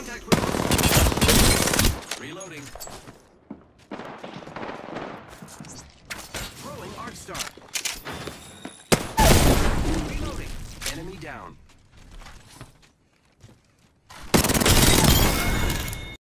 Contact with hostile. Reloading. Throwing Arc Star. Reloading. Enemy down.